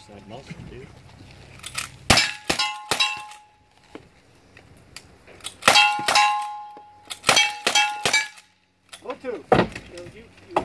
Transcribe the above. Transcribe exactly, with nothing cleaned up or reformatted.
Side muscle, dude. One, two. So you, you